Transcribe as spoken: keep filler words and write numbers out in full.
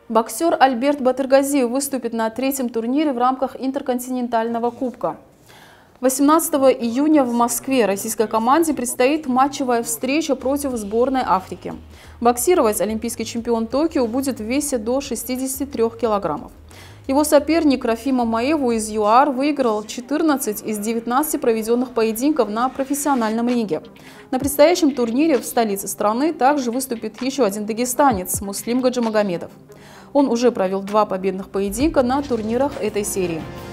Боксер Альберт Батыргазиев выступит на третьем турнире в рамках интерконтинентального кубка. восемнадцатого июня в Москве российской команде предстоит матчевая встреча против сборной Африки. Боксировать олимпийский чемпион Токио будет в весе до шестидесяти трёх килограммов. Его соперник Рафима Маеву из ЮАР выиграл четырнадцать из девятнадцати проведенных поединков на профессиональном ринге. На предстоящем турнире в столице страны также выступит еще один дагестанец Муслим Гаджимагомедов. Он уже провел два победных поединка на турнирах этой серии.